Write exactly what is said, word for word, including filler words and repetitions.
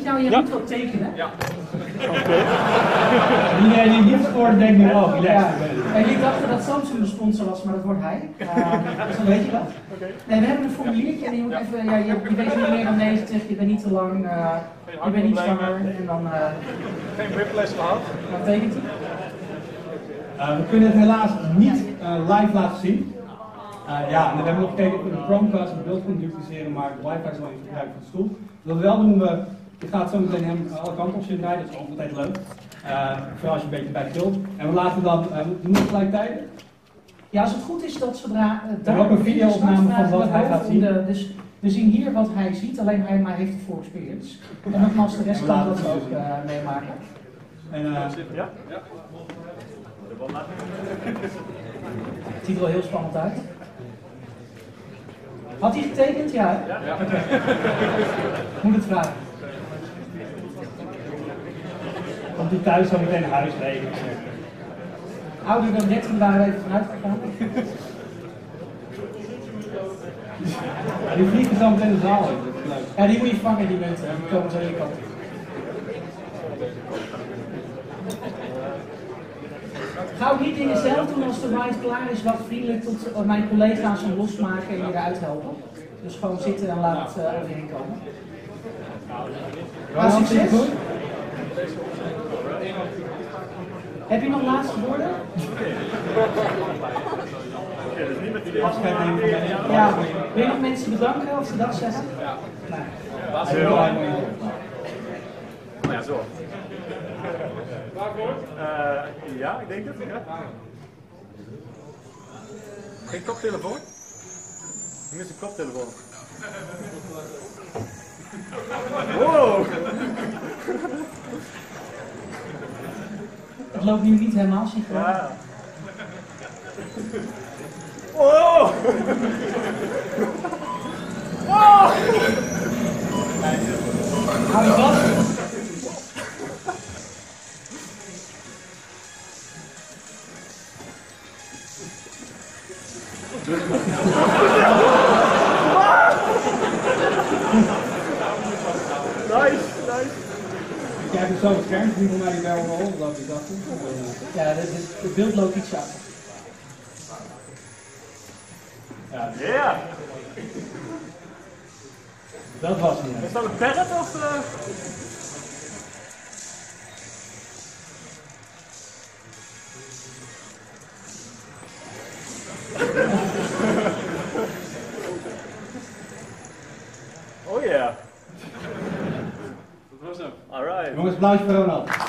jou, je Ja. moet wat tekenen. Ja. Oké. Iedereen die niet scoort, denkt nu, oh, relax. Ja. En jullie dachten dat Samsung de sponsor was, maar dat wordt hij. Uh, dus dan weet je dat. Oké. Nee, we hebben een formuliertje en je moet Ja. even, ja, je, je weegt niet meer dan negentig, je bent niet te lang, uh, je bent niet zwanger en dan, uh, Geen whiplash gehad. wat betekent hij? Uh, we kunnen het helaas niet uh, live laten zien. Uh, ja, en we hebben nog gekeken of we de Chromecast het beeld kunnen dupliceren, maar de wifi is wel even gebruikt voor de stoel. Dus wat we wel doen, we, je gaat zo meteen hem alle kanten op zitten rijden, dat is ook altijd leuk. Uh, vooral als je een beetje bij tilt. En we laten dan, uh, doen we gelijkertijd? Ja, als het goed is dat zodra uh, We hebben ook een video-opname van wat hij gaat zien. De, dus we zien hier wat hij ziet, alleen hij maar heeft de full experience. En nogmaals, de rest En we kan laten dat het ook zien. uh, meemaken. En, uh, Ja? Ja. Het ziet er wel heel spannend uit. Had hij getekend? Ja. Ja. Ja. Okay. Moet het vragen. komt hij thuis zo meteen naar huis rijden. Ouder dan dertien waren we even vanuit gegaan. Ja, die vliegen zo meteen de zaal in, dat is leuk. Ja, die moet je vangen, die mensen. Die komen zo aan je kant. Ga ook niet dingen zelf doen als de ride klaar is. Wacht vriendelijk tot mijn collega's hem losmaken en je eruit helpen. Dus gewoon zitten en laat het uh, over je heen komen. Nou, succes! Heb je nog laatste woorden? Afscheid nemen van mij. Ja, wil je nog mensen bedanken of ze dat zeggen? Ja. Nee. Was Heel heel blij mooi. mee. Oh ja, zo. Uh, ja, ik denk het. Ja. Geen koptelefoon? Nu is een koptelefoon. Wow! Het loopt nu niet helemaal synchroon. Ja. Wow! Wow! Hou je vast. Nice, nice. Ik heb dus zo het scherm gezien van mij die barrel roll, dat ik dacht. Ja, het beeld loopt iets achter. Ja, Ja. Yeah. dat was het. Is dat een parrot of? Uh... oh ja. Yeah. Dat was hem. Alright. Jongens, applausje voor Ronald.